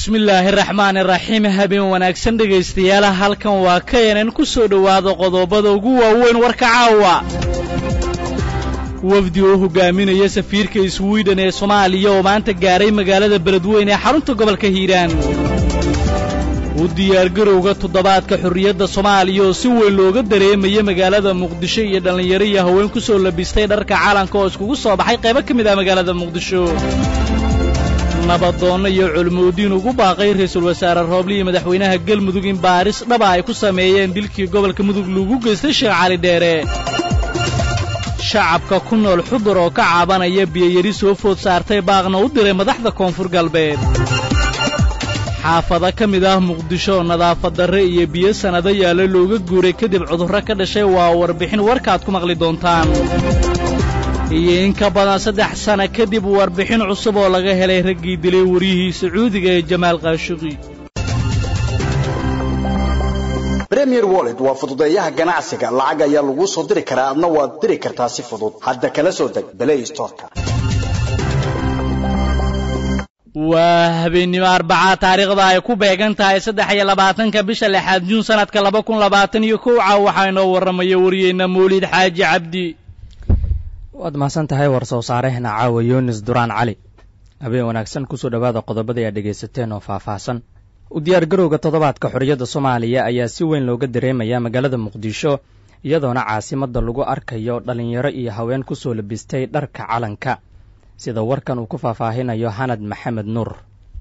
bismillaahi raxmaani raxiim habeen wanaagsan dhegaystayaal halkan waa keenan ku soo dhawaado qodobada ugu waaweyn warka caawa wafdi oo hogaaminaya safiirka Sweden ee Soomaaliya oo maanta gaaray magaalada Beledweyne ee xarunta gobolka Hiiraan u diyaar garowga toddobaadka xurriyadda Soomaaliya oo si weyn looga dareemayo magaalada Muqdisho iyo dhalinyaro iyo haween ku soo labistay dharka calanka oo iskugu soo baxay qaybo kamid ah magaalada Muqdisho nabadoonna iyo culmoodiin ugu baaqay ra'iisul wasaare Roobli iyo madaxweynaha Galmudug in baaris dhab ah ay ku sameeyeen dilkii gobolka Mudug lagu geystay Sheekh Cali Dheere shacabka ku nool Xudur oo ka caabanaya biyo yari soo food saartay baaqna u diray madaxda koonfur galbeed xaafada kamid ah Muqdisho nadaafad darre iyo biyo sanado yaala looga guuray kadib cudurro ka dhashay waa warbixin warkaad ku maqli doontaan iyo in ka badan 3 sano kadib warbixin cusub oo laga helay raggii dilay wariyihii Sacuudiga ee Jamaal Khashoggi Premier Wallet waa fududeeyaha ganacsiga lacag ayaa lagu soo diri karaa adna waad diri kartaa si fudud hadda kala soo deg Play Store-ka waa habeenimo Arbaca taariikhda ay ku beegan tahay 23 bisha 6 Juun sanadka 2021 waxa inoo waramay wariyayna Moolid Xaaji Cabdi waad maasan tahay war soo saarehna caawa Yunis Duraan Cali habeen wanaagsan ku soo dhawaada qodobada ay dhageysateen oo faahfaahsan u diyaar garowga toddobaadka xurriyadda Soomaaliya ayaa si weyn looga dareemayaa magaalada Muqdisho iyadoona caasimadda lagu arkayo dhalinyaro iyo haween ku soo labistay dharka calanka sida warkan uu ku faahfaahinayo Hanad Maxamed Nuur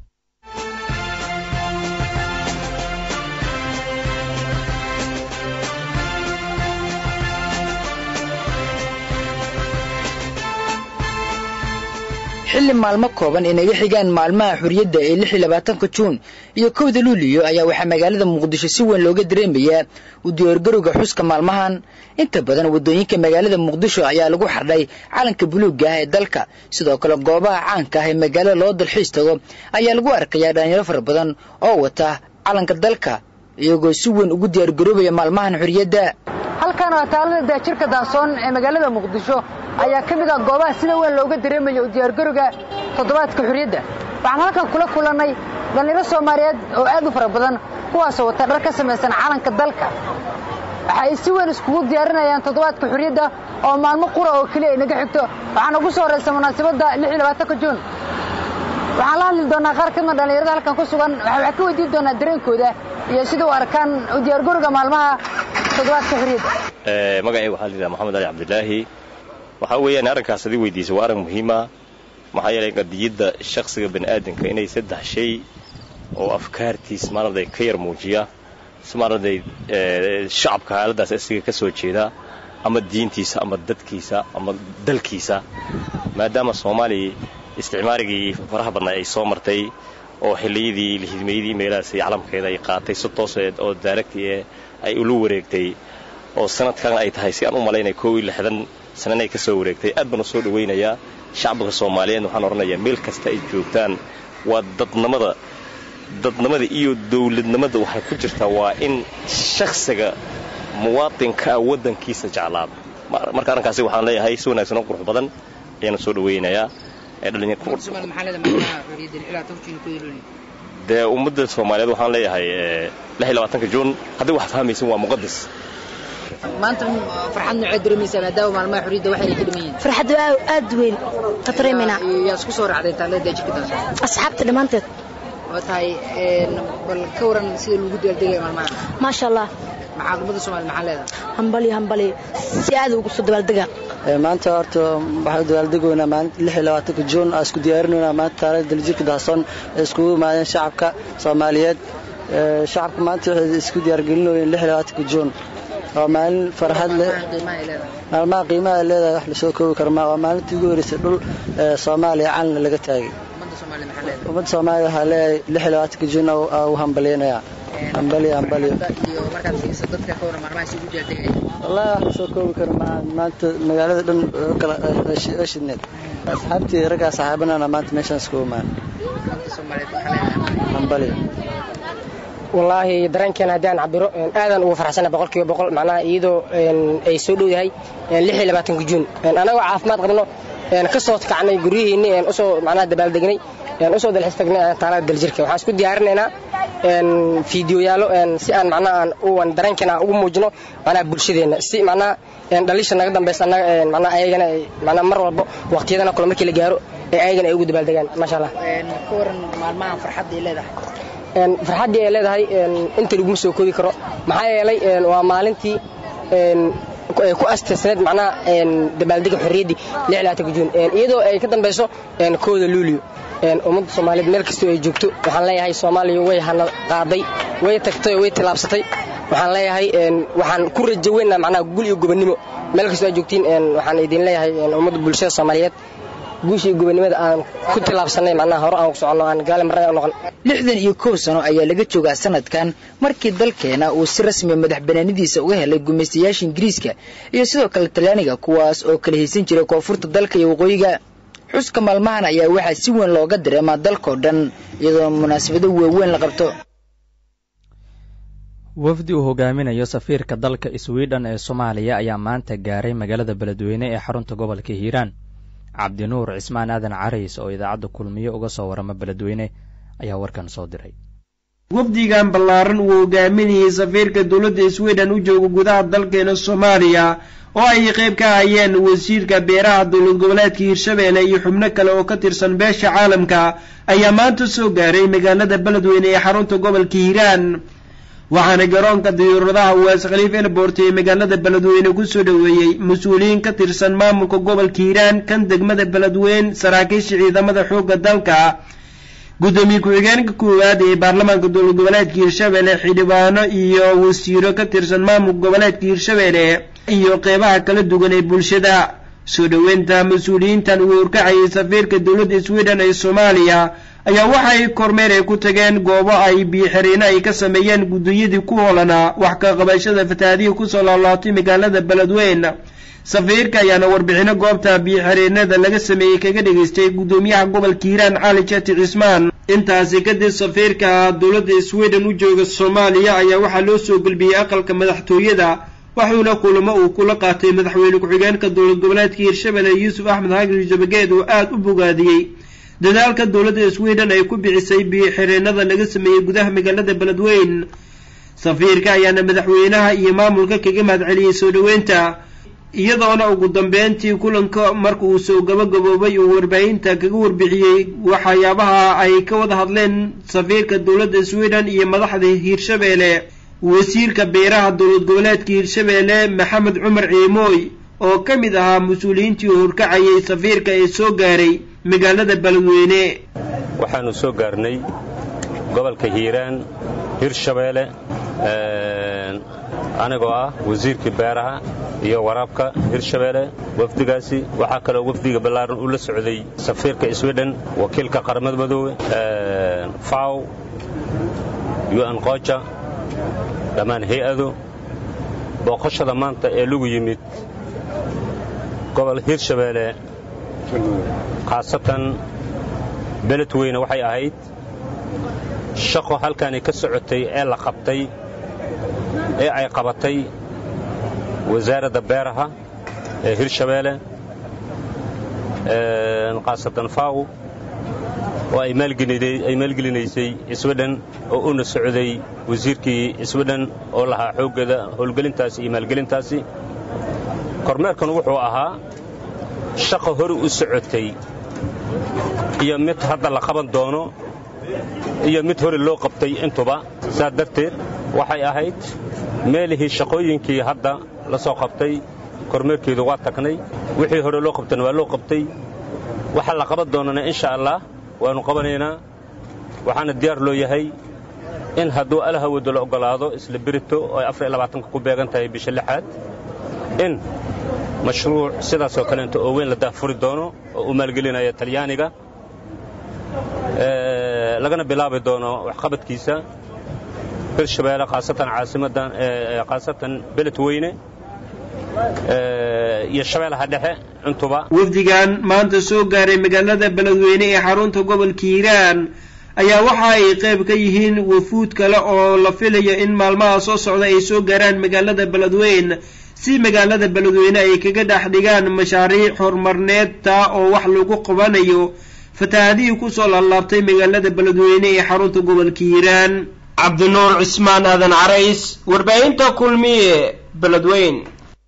xilli maalmo kooban inaga xigaan maalmaha xurriyadda ee 26 Juun iyo 1 Luulyo ayaa waxa magaalada Muqdisho si weyn looga dareemayaa u diyaar garowga xuska maalmahan inta badan wadooyinka magaalada Muqdisho ayaa lagu xardhay calanka buluugga ah ee dalka sidoo kale goobaha caanka ah ee magaalada loo dalxiis tago ayaa lagu arkayaa dhalinyaro fara badan oo wata calanka dalka iyagoo si weyn ugu diyaar garoobaya maalmahan xurriyadda halkan waa taalada daajirka Daasoon ee magaalada Muqdisho ayaa kamid ah goobaha sida weyn looga dareemayo u diyaar garowga toddobaadka xurriyadda waxaan halkan kula kulanay dhalinyaro Soomaaliyeed oo aad u fara badan kuwaas oo wata dhar ka samaysan calanka dalka waxay si weyn iskugu diyaarinayaan toddobaadka xurriyadda oo maalmo qura oo kaliya inaga xigto waxaan ugu soo horeysay munaasabadda 26 Juun waxaan la hadli doonaa qaar ka mid ah dhalinyarada halkan ku sugan waxaan ka weydiin doonaa dareenkooda iyo sida u arkaan u diyaar garowga maalmaha toddobaadka xurriyadda magacaygu waxaa la yiraahdaa Maxamed Ali Cabdilaahi waxa weeyaan arrinkaas adii weydiisay waa arrin muhiim ah maxaa yeelay qadiyadda shakhsiga bani'aadamka inay 3 shay oo afkaartiis maarday ka yar muujiya maarday shacabka xaaladaas asiga ka soo jeeda ama diintiisa ama dadkiisa ama dalkiisa maadaama Soomaaliya isticmaaligii faraha badnaa ay soo martay oo xilliyadii lihidmeeyadii meelahaas caalamkeeda ay qaatay si toos ah oo daaragtii ay ula wareegtay oo sanadkan ay tahay si aan u maleynay 60 sananay ka soo wareegtay aad baan soo dhaweynaya shacabka Soomaaliyeed waxaan oranayaa meel kasta ay joogtaan waa dadnimada iyo dawladnimada waxa ku jirta waa in shakhsiga muwaadinka wadankiisa jeclaado marka arrinkaasi waxaan leeyahay si wanaagsan oo qurux badan ayaan soo dhaweynayaa dhalinyarada Soomaaliyeed maxaa leedahay xurriyadda ilaa de ummadda Soomaaliyeed waxaan leeyahay 26 Juun hadii wax fahmaysan waa muqaddas maanta farxad nooc dareemaysa maadaama maalmaha xurriyadda waxay ka dhimayeen farxad aad weyn qatreemina yaa isku soo raacday taalada jikada asxaabta dhamaanteed watahay bal ka waran sida lagu diyaardeeyay maalmaha ma sha Allah ummadda Soomaaliyeed maxaa leedahay hambali si aad ugu soo dabaldaga maanta horta waxaan dabaaldegoynaa maanta 26 Juun aan isku diyaarinayna maanta taalada daljirka Daasoon isku imaadeen shacabka Soomaaliyeed shacabka maanta waxay isku diyaar galinayeen 26 Juun waa maalin farxad leh maalmaha qiimaha leedahay wax la soo koobi karo waa maalintii ugu horeysay dhul Soomaaliya calan laga taagay ummadda Soomaaliya waxaa leeyahay 26 Juun oo hambalyeynaya hambali iyo markaad fiiriso dadka ka waran maalmaha si ugu diyaardeeyay wallahi wax soo koobi karo maanta magaalada dhan kala ashidneed asxaabtii ragga saaxiibana maanta meeshaan isku imaan ummadda Soomaaliyeed waxaa leedahay hambali والله درeenkeena hadaan cabiro aadan ugu faraxsanahay 100% macnaha iyadoo ay soo dhow yahay 26 Juun anaga caafimaad qabno ka soo kacnay guriyeena oo soo macnaha dabaal degnay usoo dalxiis tagnay taalada daljirka waxaan isku diyaarinaynaa fiidiyoyaalo si aan macnaha aan dareenkeena ugu muujino macnaha bulshadeena si macnaha dhalisha naga dambaysa macnaha ayagana macnaha mar walba waqtiyadana kale markii la gaaro ayagana ay ugu dabaaldegaan maasha Allah ka waran maalmahan farxad ay leedahay farxadii ay leedahay inta lagu soo koobi karo maxaa yeelay waa maalintii ku asteesneed macnaha dabaaldega xorriyadii 26 Juun iyadoo ay ka dambayso kooda luuliyo ummadda Soomaaliyeed meel kasta ay joogto waxaan leeyahay Soomaaliya way hana qaaday way tagtay way tilaabsatay waxaan leeyahay waxaan ku rajaynaynaa macnaha gul iyo gobonimo meel kasta ay joogtiin waxaan idin leeyahay ummadda bulshada Soomaaliyeed guushii gobonimada aan ku tilaabsanay macnaha hore aan ku socono aan gaal marnaa noqon 61 sano ayaa laga joogaa sanadkan markii dalkeena uu si rasmi madax banaanidiisa uga helay gumeystayaasha Ingiriiska iyo sidoo kale Talyaaniga kuwaas oo kala haysan jiray koonfurta dalka iyo waqooyiga xuska maalmahan ayaa waxaa si weyn looga dareemaa dalka oo dhan iyadoo munaasabado waaweyn la qabto wafdi uu hogaaminayo safiirka dalka Sweden ee Soomaaliya ayaa maanta gaaray magaalada Beledweyne ee xarunta gobolka Hiiraan cabdinuur cismaan aadan carays oo idaacadda kulmiye uga soo warama Beledweyne ayaa warkan soo diray wafdigan ballaaran uu hogaaminayay safiirka dowladda Sweden u jooga gudaha dalkeena Soomaaliya oo ay qayb ka hayeen wasiirka beeraha dowlad goboleedka Hiirshabeelle iyo xubno kale oo ka tirsan beesha caalamka ayaa maanta soo gaaray magaalada Beledweyne ee xarunta gobolka Hiiraan waxaana garoonka diyaaradaha Waas Khaliif Airport ee magaalada Beledweyne ku soo dhaweeyay mas'uuliyiin ka tirsan maamulka gobolka Hiiraan kan degmada Beledweyne saraakiisha ciidamada xoogga dalka gudoomiye ku-xigeenka koowaad ee baarlamaanka dowlad goboleedka Hiirshabeelle xildhibaano iyo wasiiro ka tirsan maamulka goboleedka Hiirshabeelle iyo qeybaha kala duwan ee bulshada soo dhaweynta mas'uuliyiintan uu urkacayay safiirka dowladda Sweden ee Soomaaliya ayaa waxay kormeer ay ku tageen goobo ay biixireen ay ka sameeyeen gudiyadii ku hoolana wax ka qabashada fatahaadii ku soo laalaatay magaalada Beledweyne safiirka ayaana warbixino goobta biixireenada laga sameeyay kaga dhageystay gudoomiyaha gobolka Hiiraan Cali Jati Cismaan intaasi kadib safiirka dowladda Sweden u jooga Soomaaliya ayaa waxa loo soo gulbiyay aqalka madaxtooyada waxuuna kulamo uu kula qaatay madaxweyne ku-xigeenka dowlad goboleedka Hiirshabeelle Yuusuf Axmed Hagar Jabageed oo aad u bogaadiyay dadaalka dowladda Sweden ay ku bixisay biixireenada laga sameeyay gudaha magaalada Beledweyne safiirka ayaana madaxweynaha iyo maamulka kaga mahadceliyay soo dhaweynta iyadoona ugu dambeyntii kulanka marka uu soo gabagaboobay uu warbaahinta kaga warbixiyay waxyaabaha ay ka wada hadleen safiirka dowladda Sweden iyo madaxda Hiirshabeelle wasiirka beeraha dowlad goboleedka Hiirshabeelle Maxamed Cumar Ciimooy oo ka mid ahaa mas'uuliyiintii horkacayay safiirka ee soo gaaray magaalada Beledweyne waxaanu soo gaarnay gobolka Hiiraan Hiirshabeelle anagoo ah wasiirka beeraha iyo waraabka Hiirshabeelle wafdigaasi waxa kale oo wafdiga ballaaran u la socday safiirka Sweden wakiilka qaramada midoobe FAO UN Qoja dhamaan hay'ado booqashada maanta ee lagu yimid gobol Hiirshabeelle khaasatan Beledweyne waxay ahayd shaqo halkan ka socotay ee la qabtay ee ay qabatay wasaaradda beeraha ee Hiirshabeelle khaasatan FAO oo ay maalgelinaysay Sweden oo una socday wasiirkii Sweden oo lahaa xoogada howlgelintaasi iyo maalgelintaasi kormeerkan wuxuu ahaa shaqo hore u socotay iyo mid hadda la qaban doono iyo mid hore loo qabtay intuba saa darteed waxay ahayd meelihii shaqooyinkii hadda la soo qabtay kormeerkeedu waa tagnay wixii hore loo qabtana waa loo qabtay waxa la qaban doonana insha Allah waanu qabanaynaa waxaana diyaar loo yahay in hadduu alaha wado la ogolaado isla birito oo 24 ku beegan tahay bisha 6aad in mashruuc sidaas oo kale inta oo weyn la daafuri doono oo u maalgelinaya Talyaaniga lagana bilaabi doono wax qabadkiisa Hiirshabeelle khaasatan caasimadan khaasatan Beledweyne iyo Shabeellaha Dhexe intuba wafdigan maanta soo gaaray magaalada Beledweyne ee xarunta gobolka Hiiraan ayaa waxa ay qayb ka yihiin wafuud kale oo la filayo in maalmaha soo socda ay soo gaaraan magaalada Beledweyne si magaalada Beledweyne ay kaga dhaxdhigaan mashaariic horumarneed oo wax lagu qabanayo fatahaadihii kusoo laalaabtay magaalada beledweyne ee xarunta gobolka hiiraan. cabdinuur cismaan aadan carays, warbaahinta kulmiye, beledweyne.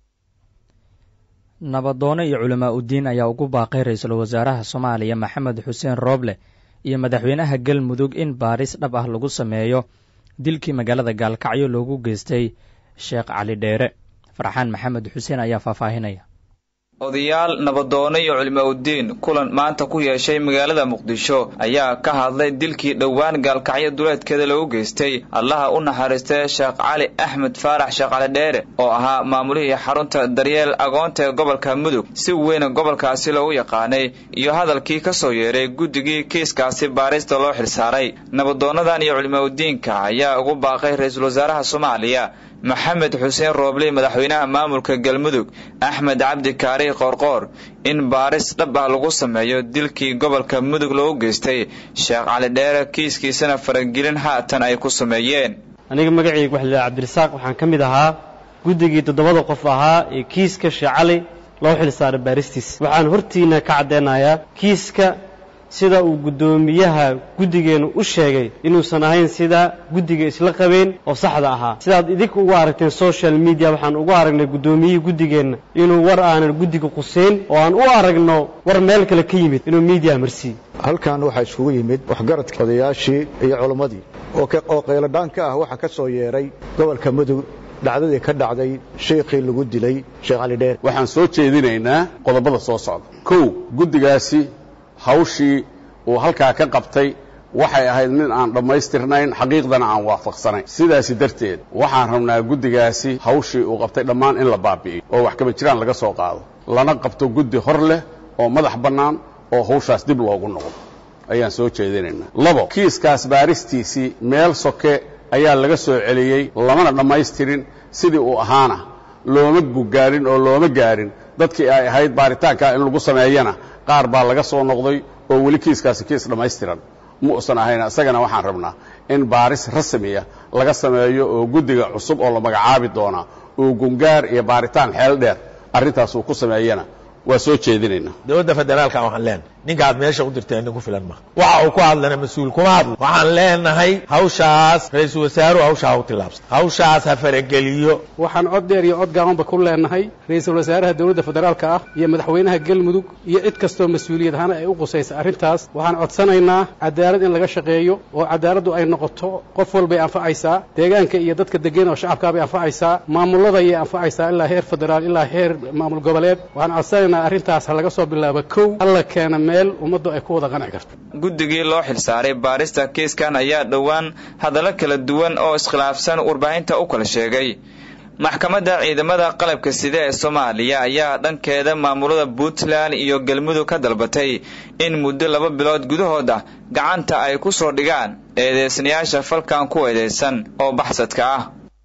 nabadoono iyo culamaa udiin ayaa ugu baaqay ra-iisul wasaaraha Soomaaliya Maxamed Xuseen Rooble iyo madaxweynaha Galmudug in baaris dhab ah lagu sameeyo dilkii magaalada Gaalkacyo loogu geystay Sheekh Cali Dheere. Farxaan Maxamed Xuseen ayaa faahfaahinaya. odayaal nabadoono iyo culimo udiin kulan maanta ku yeeshay magaalada Muqdisho ayaa ka hadlay dilkii dhowaan Gaalkacyo duleedkeeda lagu geystay Allaha u naxariistay Sheekh Cali Axmed Faarax Sheekh Cali Dheere oo ahaa maamulihii xarunta daryeel agoonta ee gobolka Mudug si weyn gobolkaasi loogu yaqaanay iyo hadalkii ka soo yeeray guddigii kiiskaasi baarista loo xilsaaray. nabadoonadan iyo culimo udiinka ayaa ugu baaqay ra-iisul wasaaraha Soomaaliya Maxamed Xuseen Rooble madaxweynaha maamulka Galmudug Axmed Cabdi Kaari Qorqor in baaris dhab ah lagu sameeyo dilkii gobolka Mudug loogu geystay Sheekh Cali Dheere kiiskiisana faragelin haatan ay ku sameeyeen. aniga magacaygu waxa la Cabdirasaaq waxaan ka mid ahaa guddigii 7 qof ahaa ee kiiska Sheekh Cali loo xilsaaray baaristiis. waxaan hortiina ka cadeynayaa kiiska sida uu gudoomiyaha guddigeenu u sheegay inuusan ahayn sida guddiga isla qabeen oo saxda ahaa. sidaad idinku ugu aragteen social media waxaan ugu aragnay gudoomiyihii guddigeena inuu war aanan guddiga quseen oo aan u aragno war meel kale ka yimid inuu media marsi. halkan waxaa isugu yimid waxgaradka odayaashii iyo culimmadii oo qayladhaan ka ah waxa ka soo yeeray gobolka Mudug dhacdadii ka dhacday sheekii lagu dilay Sheekh Cali Dheere. waxaan soo jeedinaynaa qodobada soo socda. 1 guddigaasi hawshii uu halkaa ka qabtay waxay ahayd mid aan dhammaystirnayn xaqiiqdana aan waafaqsanayn. sidaasi darteed waxaan rabnaa guddigaasi hawshii uu qabtay dhammaan in la baabi'iyo oo wax kaba jiraan laga soo qaado lana qabto guddi hor leh oo madax bannaan oo hawshaas dib loogu noqdo ayaan soo jeedinaynaa. 2 kiiskaas baaristiisii meel soke ayaa laga soo celiyey lamana dhammaystirin sidii uu ahaana looma gaarin oo looma gaarin dadkii ay ahayd baaritaanka in lagu sameeyana qaar baa laga soo noqday oo weli kiiskaasi kiis dhammaystiran ma uusan ahayn. isagana waxaan rabnaa in baaris rasmi ah laga sameeyo oo guddiga cusub oo la magacaabi doona oo gungaar iyo baaritaan xeel dheer arrintaas uu ku sameeyana waa soo jeedinaynaa. dowladda federaalka waxaan leenahay ninkaad meesha u dirteen ku filan ma waxa uu ku hadlana mas'uul kuma hadlo. waxaan leenahay hawshaas ra'iisul wasaaruhu hawshaa u tilaabsan hawshaas ha farageliyo. waxaan cod dheer iyo cod gaabanba ku leenahay ra'iisul wasaaraha dowladda federaalka ah iyo madaxweynaha Galmudug iyo cid kastoo mas'uuliyad ahaan ay u qusayso arrintaas. waxaan codsanaynaa cadaalad in laga shaqeeyo oo cadaaladdu ay noqoto qof walba ay anfacaysaa deegaanka iyo dadka degan oo shacabka ay anfacaysaa maamulada ay anfacaysaa ilaa heer federaal ilaa heer maamul goboleed. waxaan codsanaynaa arrintaas laga soo bilaabo kow alla keena meel ummaddu ay ku wada qanci karto. guddigii loo xilsaaray baarista kiiskan ayaa dhowaan hadallo kala duwan oo iskhilaafsan warbaahinta u kala sheegay. maxkamadda ciidamada qalabka sida ee Soomaaliya ayaa dhankeeda maamulada Puntland iyo Galmudug ka dalbatay in muddo 2 bilood gudahooda gacanta ay ku soo dhigaan eedeysanayaasha falkan ku eedeysan oo baxsadka ah.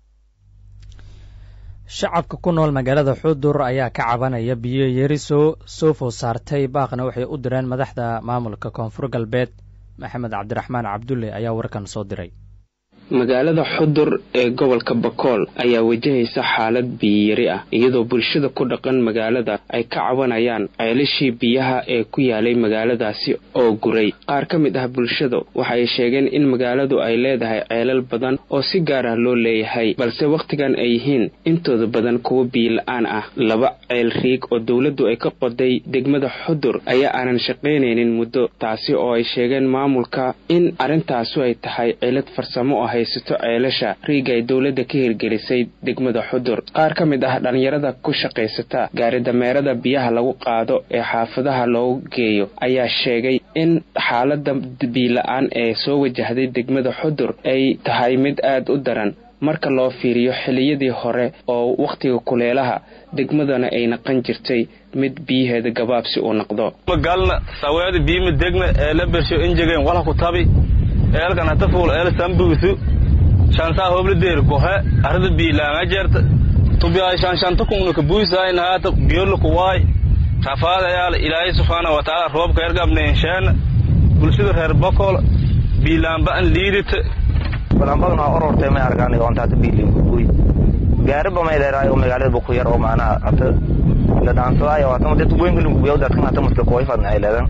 shacabka ku nool magaalada Xudur ayaa ka cabanaya biyo yari soo food saartay baaqna waxay u direen madaxda maamulka Koonfur Galbeed. Maxamed Cabdiraxmaan Cabdulle ayaa warkan soo diray. magaalada Xudur ee gobolka Bakool ayaa wajahaysa xaalad biyo yari ah iyadoo bulshada ku dhaqan magaalada ay ka cabanayaan ceelashii biyaha ee ku yaalay magaaladaasi oo guray. qaar ka mid ah bulshada waxay sheegeen in magaaladu ay leedahay ceelal badan oo si gaar ah loo leeyahay balse waqtigan ay yihiin intooda badan kuwa biyo la'aan ah. 2 ceel riig oo dawladdu ay ka qoday degmada Xudur ayaa aanan shaqaynaynin muddo, taasi oo ay sheegeen maamulka in arrintaasi ay tahay cilad farsamo ah haysato ceelasha riiga ay dawladda ka hirgelisay degmada Xudur. qaar ka mid ah dhalinyarada ku shaqaysata gaari-dameerada biyaha lagu qaado ee xaafadaha loogu geeyo ayaa sheegay in xaaladda biyo la'aan ee soo wajahday degmada Xudur ay tahay mid aad u daran marka loo fiiriyo xilliyadii hore oo waqtiga kuleelaha degmadana ay naqan jirtay mid biyaheeda gabaabsi uu noqdo. magaalna saweed biyo degma ee la bersho injigeen wala ku tabi eelkan hata fuul eel sambuusu shansa hobledeer gohe arada biilaanga jeerta tubiya shanshanta kunna ka buusaayna hata biyo ku waay rafaada yaal ilaahay subhanahu wa ta'ala roobka ergabneen shan bulshada reer Bakool biilaamba an liidita balanbadna orortay ma arkaan inta biilin ku buuy gaarba ma ilaahay oo magaalada Baku yar oo maana hata la dhaanto ay wato dad weyn ku buuyo dadka hata muska kooy fadna ay leedan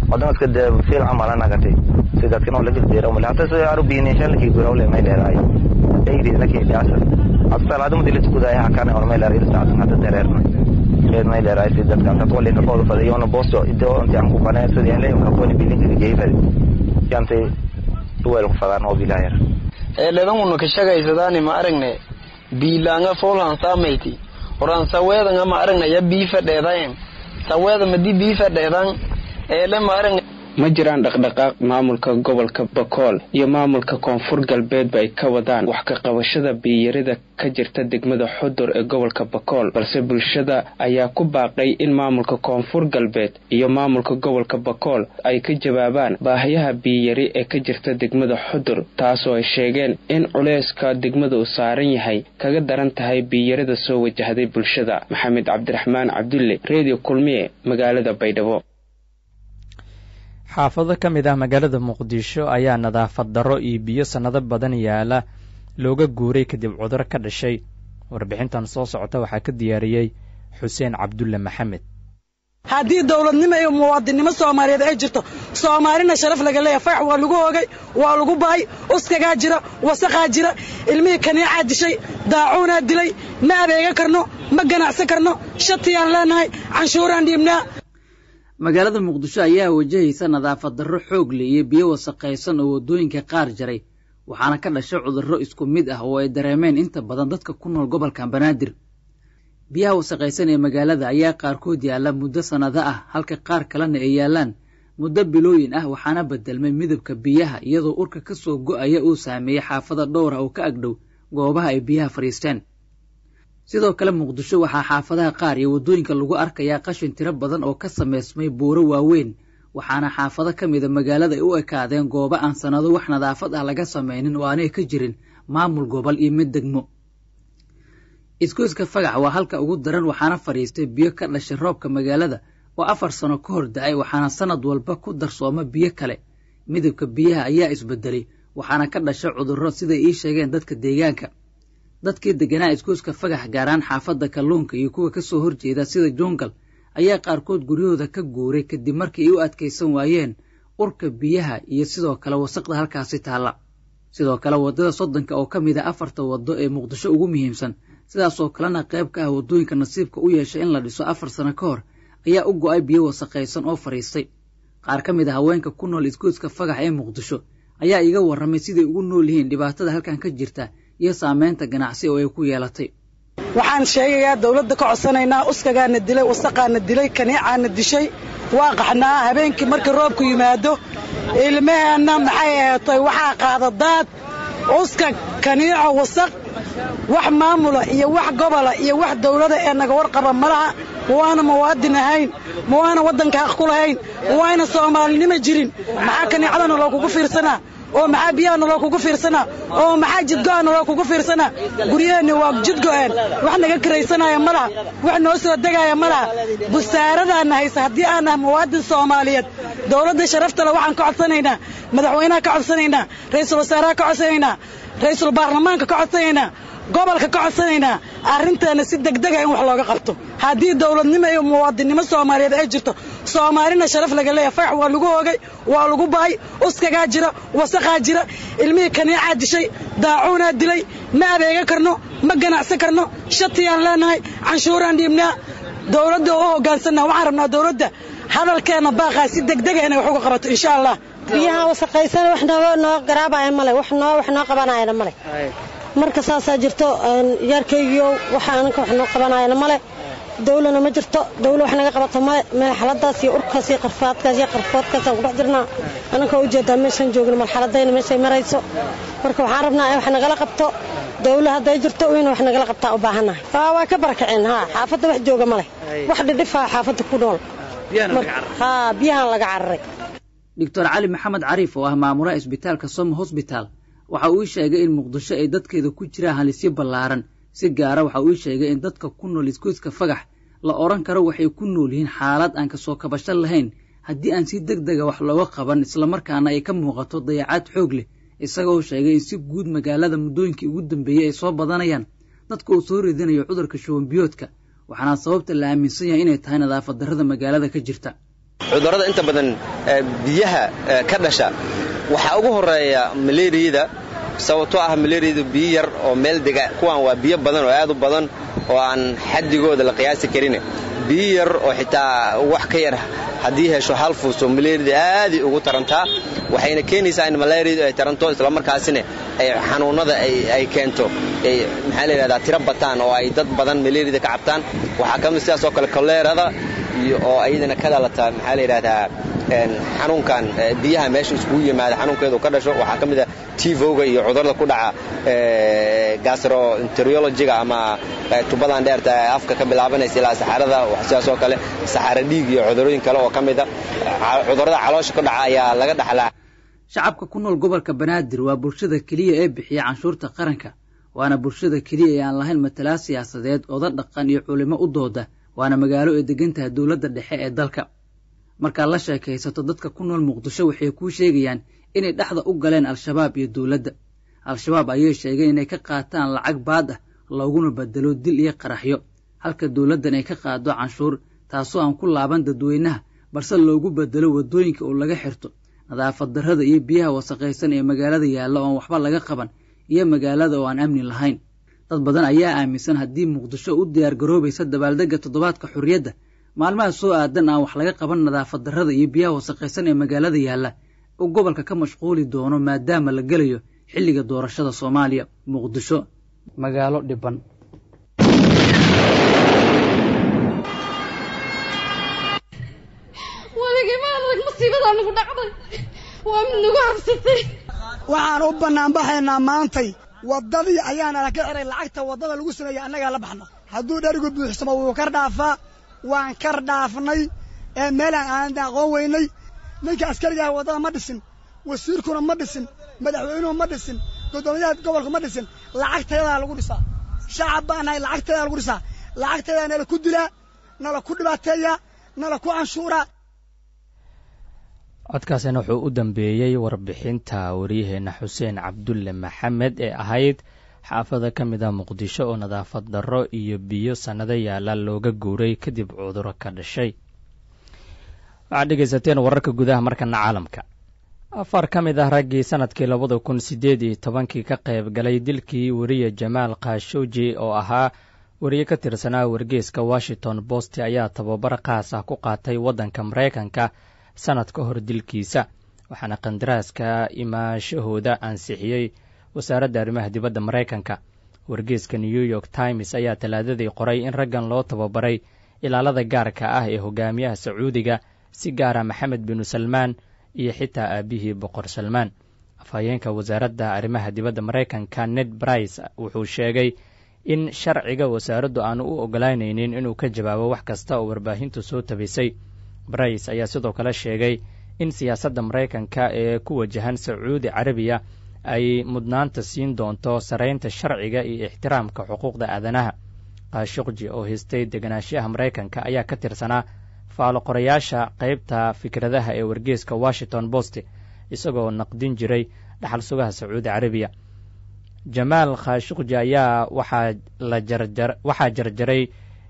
wadana iska fiil camal nagatay sidadkan oo laga deero ma hata soo yaro biinishan laki guraw le ma leeyahay ayri laki jaasa asal aadum dilit kudaaya hakana oo ma leeyahay saacad hada dareerna ma leeyahay sidadkan ta wali ka qolo fadayoona boosto idoo inta aan ku qanay sidii aan leeyahay ka qooni bilinka geeyay yantay duwal ku fadaan oo bilaayar leedan uu ka shaqaysadaan ma aragne biilanga foolan saameyti oran saweedan ma aragne ya biifa dheedaan saweeda madi biifa dheedaan le ma aragne ma jiraan dhaqdhaqaaq maamulka gobolka Bakool iyo maamulka koonfur galbeed ay ka wadaan wax ka qabashada biyarida ka jirta degmada Xudur ee gobolka Bakool balse bulshada ayaa ku baaqay in maamulka koonfur galbeed iyo maamulka gobolka Bakool ay ka jawaabaan baahiyaha biyari ee ka jirta degmada Xudur taasoo ay sheegeen in culeyska degmada uu saaran yahay kaga daran tahay biyarida soo wajahday bulshada Maxamed Cabdiraxmaan Cabdulle Radio Kulmiye magaalada Baydhabo xaafado ka mid ah magaalada Muqdisho ayaa nadaafad darro iyo biyo sanado badan yaala looga guuray kadib cudur ka dhashay warbixintan soo socota waxaa ka diyaariyay Xuseen Cabdulle Maxamed haddii dawladnimo iyo muwaadinimo Soomaaliyeed ay jirto Soomaalina sharaf laga leeyahay faax waa lagu hoogay waa lagu baay uskaga jira wasaqaa jira ilmihii kaneeca dishay daacuuna dilay ma adeega karno ma ganacsan karno shatiyaan leenahay canshuuraan dhiibnaa magaalada Muqdisho ayaa wajahaysa nadaafad darro xoog leh iyo biyo wasaqaysan oo wadooyinka qaar jaray waxaana ka dhashay cudurro isku mid ah oo ay dareemeen inta badan dadka ku nool gobolka Banaadir biyaha wasaqaysan ee magaalada ayaa qaarkood yaala muddo sanado ah halka qaar kalena ay yaalaan muddo bilooyin ah waxaana bedelmay midabka biyaha iyadoo urka ka soo go'aya uu saameeyay xaafada dhowr ah oo ka agdhow goobaha ay biyaha fariisteen sidoo kale Muqdisho waxaa xaafadaha qaar iyo wadooyinka lagu arkayaa qashin tiro badan oo ka sameysmay buuro waaweyn waxaana xaafado ka mid ah magaalada ay u ekaadeen goobo aan sanado wax nadaafad ah laga sameynin oo aanay ka jirin maamul gobol iyo mid degmo isgoyska Fagax waa halka ugu daran waxaana fariistay biyo ka dhashay roobka magaalada oo 4 sano ka hor da'ay waxaana sanad walba ku darsooma biyo kale midabka biyaha ayaa isbedelay waxaana ka dhashay cudurro sida ay sheegeen dadka deegaanka dadkii deganaa isgoyska Fagax gaaraan xaafada kalluunka iyo kuwa ka soo horjeeda sida Jongal ayaa qaarkood guryahooda ka guuray kadib markii ay u adkeysan waayeen urka biyaha iyo sidoo kale wasaqda halkaasi taala sidoo kale wadada Sodonka oo ka mid ah 4 wado ee Muqdisho ugu muhiimsan sidaas oo kalena qayb ka ah wadooyinka nasiibka u yeeshay in la dhiso 4 sano ka hor ayaa u go'ay biyo wasaqaysan oo fariistay qaar ka mid ah haweenka ku nool isgoyska Fagax ee Muqdisho ayaa iga warramay sidii ugu nool yihiin dhibaatada halkan ka jirta iyo saameynta ganacsi oo ay ku yeelatay waxaan sheegayaa dawladda ka codsanaynaa uskagaana dilay wasaqaana dilay kaneecaana dishay waa qaxnaa habeenkii markii roobku yimaado ilmaheena maxay ahaatay waxaa qaada daad uska kaneeco wasaq wax maamula iyo wax gobola iyo wax dawladda ee naga warqaba malaha waana muwaadin ahayn waana wadanka xaq ku lahayn waana Soomaalinimo jirin maxaa kaneecadana loo kugu fiirsanaa oo maxaa biyana loo kugu fiirsanaa oo maxaa jidgo'ana loo kugu fiirsanaa guriyeenna waa jidgo'een wax naga kiraysanaya malaha wax noo soo degaya malaha busaaradaana haysa haddii aan ah muwaadin Soomaaliyeed dawladda sharafta leh waxaan ka codsanaynaa madaxweynaha ka codsanaynaa ra'iisul wasaaraha ka codsanaynaa ra'iisul baarlamaanka ka codsanaynaa gobolka ka codsanaynaa arrinteena si degdeg ah in wax looga qabto haddii dawladnimo iyo muwaadinimo Soomaaliyeed ay jirto Soomaalina sharaf laga leeyahay faax waa lagu hoogay waa lagu baay uskaga jira wasaqaa jira ilmihii kaneeca dishay daacuuna dilay ma adeega karno ma ganacsan karno shatiyaan leenahay canshuuraan dhiibnaa dawladda oo hoggaansanaa waxaan rabnaa dawladda hadalkeena baaqaa si degdeg ah inay wax uga qabato insha Allah biyaha wasaqaysan wax noo garaabaya male wax noo qabanayna male marka saasa jirto yarkaygiyo waxaan ka wax noo qabanayna male dawladna ma jirto dawlad wax naga qabato male marxaladaas iyo urkaas iyo qarfaadkaas iyo qarfoodkaas aan ku dhex jirnaa anaka u jeedaa meeshan joogno marxaladayna meeshay marayso marka waxaan rabnaa in wax nagala qabto dawlad haday jirto in wax nagala qabtaa u baahanahay waa ka barakaceen xaafadda wax jooga male wax dhidhifa xaafadda ku nool biyahan laga cararay Dr. Cali Maxamed Cariif oo ah maamulaha isbitaalka Som Hospital waxa uu sheegay in Muqdisho ay dadkeeda ku jiraan halisyo ballaaran si gaar ah waxa uu sheegay in dadka ku nool isgoyska Fagax la oran karo waxay ku nool yihiin xaalad aan ka soo kabasho lahayn haddii aan si degdeg ah wax looga qaban isla markaana ay ka muuqato dayacaad xoog leh isagoo sheegay in si guud magaalada muddooyinkii ugu dambeeyay ay soo badanayaan dadka uu soo ridinayo cudurka shuban biyoodka waxaana sababta la aaminsan yahay inay tahay nadaafad darrada magaalada ka jirta cudurrada inta badan biyaha ka dhasha waxaa ugu horeeya malaariyada sababtoo ah malaariyadu biyo yar oo meel dega kuwaan waa biyo badan oo aad u badan oo aan xaddigooda la qiyaasi karin biyo yar oo xitaa wax ka yar haddii hesho hal fuus oo malaariyada aad ugu tarantaa waxayna keenaysaa in malaariyadu ay taranto isla markaasina ay xanuunada ay keento maxaa la yidhahdaa tiro bataan oo ay dad badan malaariyada ka cabtaan waxaa ka mid sidaas oo kale koleerada iyo oo ayadana ka dhalata maxaa la yidhahdaa xanuunkan biyaha meesha iskugu yimaada xanuunkeedu ka dhasho waxaa ka mid ah tivoga iyo cudurada ku dhaca gastroenterologiga ama tubadan dheerta afka ka bilaabanaysa ilaa saxarada sidaas oo kale saxaro dhiig iyo cudurooyin kale oo ka mid ah cudurada caloosha ku dhaca ayaa laga dhaxlaa shacabka ku nool gobolka banaadir waa bulshada keliya ee bixiya canshuurta qaranka waana bulshada keliya ee aan lahayn matalaad siyaasadeed oda dhaqan iyo culimo u dooda waana magaalo ay degan tahay dowladda dhexe ee dalka markaad la sheekaysato dadka ku nool muqdisho waxay kuu sheegayaan inay dhexda u galeen al-shabaab iyo dowladda al-shabaab ayay sheegeen inay ka qaataan lacag baad ah looguna bedelo dil iyo qaraxyo halka dowladdan ay ka qaado canshuur taasoo aan ku laaban dadweynaha balse loogu bedelo waddooyinka oo laga xirto nadaafad darrada iyo biyaha wasaqaysan ee magaalada yaalla oon waxba laga qaban iyo magaalada oo aan amni lahayn dad badan ayaa aaminsan haddii muqdisho u diyaargaroobaysa dabaaldegga toddobaadka xurriyadda maalmaha soo aadan aan wax laga qaban nadaafad darrada iyo biyaha wasaqaysan ee magaalada yaalla uu gobolka ka mashquuli doono maadaama la gelayo xilliga doorashada Soomaaliya Muqdisho magaalo dhiban waxaan u bannaan baxaynaa maantay waddadii ayaana la ka xiray lacagta waddada lagu sameeyay annagaa la baxno hadduu dherigu buuxsamo wuu kar dhaafaa waan kar dhaafnay ee meelaan aan aqoon weynay ninka askariga waddada ma dhisin wasiirkuna ma dhisin madaxweynuhu ma dhisin gudoomiyaha gobolka ma dhisin lacagteedaa lagu dhisaa shacab baan nahay lacagteedaa lagu dhisaa lacagteedaa nala ku dilaa nala ku dhibaateeyaa nala ku canshuuraa codkaasina wuxuu u dambeeyey warbixinta wariyaheenna xuseen cabdulle maxamed ee ahayd xaafada ka mid ah muqdisho oo nadaafad darro iyo biyo sannado yaalla looga guuray kadib cudurro ka dhashay waxaad dhegaysateen wararka gudaha markana caalamka 4 ka mid ah raggii sanadkii 2018 ka qayb galay dilkii wariye Jamaal Khashoggi oo ahaa wariye ka tirsanaa wargeyska Washington Post ayaa tababar qaas ah ku qaatay waddanka Mareykanka sanad ka hor dilkiisa waxaana qandaraaska imaashahooda ansixiyey wasaaradda arrimaha dibadda Mareykanka wargeyska New York Times ayaa talaadadii qoray in raggan loo tababaray ilaalada gaarka ah ee hogaamiyaha Sacuudiga si gaara Maxamed bin Salmaan iyo xitaa aabihii boqor Salmaan afhayeenka wasaaradda arrimaha dibadda Mareykanka Ned Price wuxuu sheegay in sharciga wasaaraddu aanu u ogolaanaynin inuu ka jawaabo wax kasta oo warbaahintu soo tabisay Price ayaa sidoo kale sheegay in siyaasadda Mareykanka ee ku wajahan Sacuudi Carabiya ay mudnaanta siin doonto sareynta sharciga iyo ixtiraamka xuquuqda aadanaha Khashoggi oo haystay deganaanshaha Mareykanka ayaa ka tirsanaa faalo qorayaasha qaybta fikradaha ee wargeyska Washington Post isagoo naqdin jiray dhaxal sugaha Sacuudi Carabiya Jamaal Khashoggi ayaa waxaa jarjaray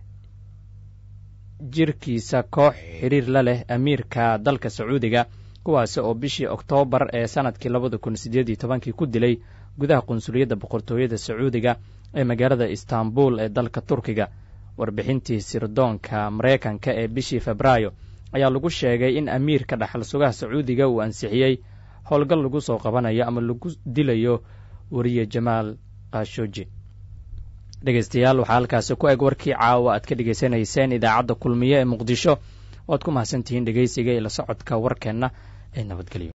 jirkiisa koox xiriir la leh amiirka dalka Sacuudiga kuwaas oo bishii Oktoobar ee sanadkii 2018 ku dilay gudaha qunsuliyadda boqortooyada Sacuudiga ee magaalada Istanbul ee dalka Turkiga warbixintii sirdoonka Mareykanka ee bishii Febraayo ayaa lagu sheegay in amiirka dhaxal sugaha Sacuudiga uu ansixiyey howlgal lagu soo qabanayo ama lagu dilayo wariye Jamaal Khashoggi dhegaystayaal waxaa halkaasi ku eg warkii caawa aad ka dhegaysanayseen idaacadda kulmiye ee Muqdisho waad ku mahadsantihiin dhegaysiga iyo la socodka warkeenna ee nabadgelyo